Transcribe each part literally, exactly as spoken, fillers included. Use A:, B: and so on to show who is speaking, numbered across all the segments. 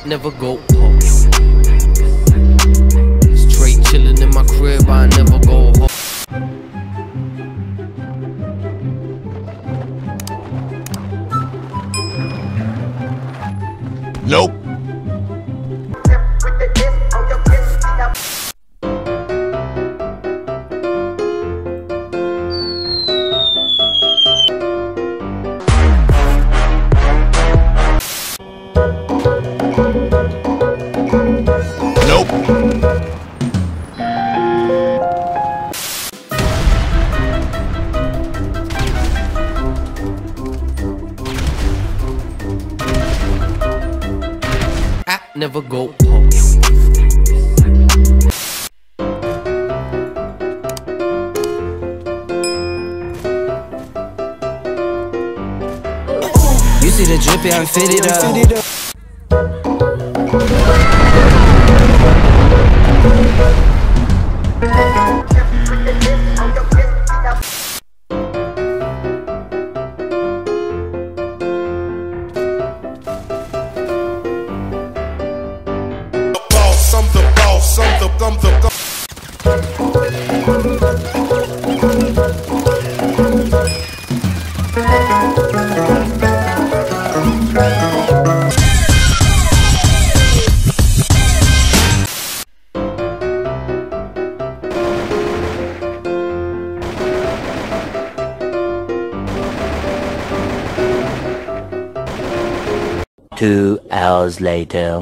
A: never go home. Straight chillin' in my crib, I never go home.
B: Nope. Nope.
A: I never go home.
C: You see the drippy, I'm fitted up.
B: I'm the boss, I'm the, I'm the, I'm the.
D: Two hours later.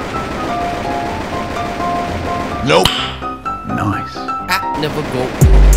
B: Nope.
C: Nice.
A: I never go home.